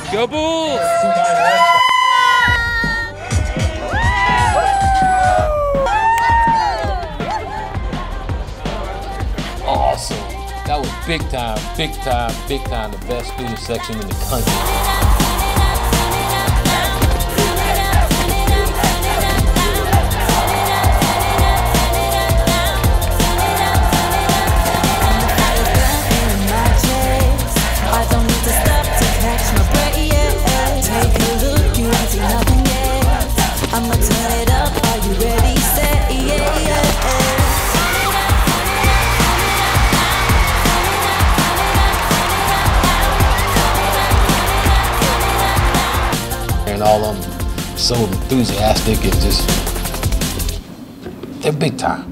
Go Bulls! Awesome. That was big time, big time, big time. The best student section in the country. And all of them so enthusiastic and just, they're big time.